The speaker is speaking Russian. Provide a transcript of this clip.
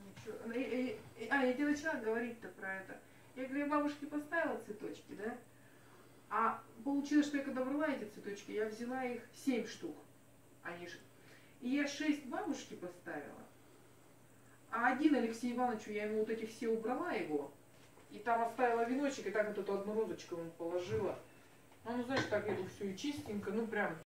Ничего. Я тебе начала говорить-то про это. Я говорю, я бабушке поставила цветочки, да? А получилось, что я когда брала эти цветочки, я взяла их 7 штук. Они же. И я 6 бабушке поставила. А один Алексею Ивановичу, я ему вот этих все убрала его. И там оставила веночек, и так вот эту одну розочку ему положила. Ну, знаешь, так это все и чистенько, ну прям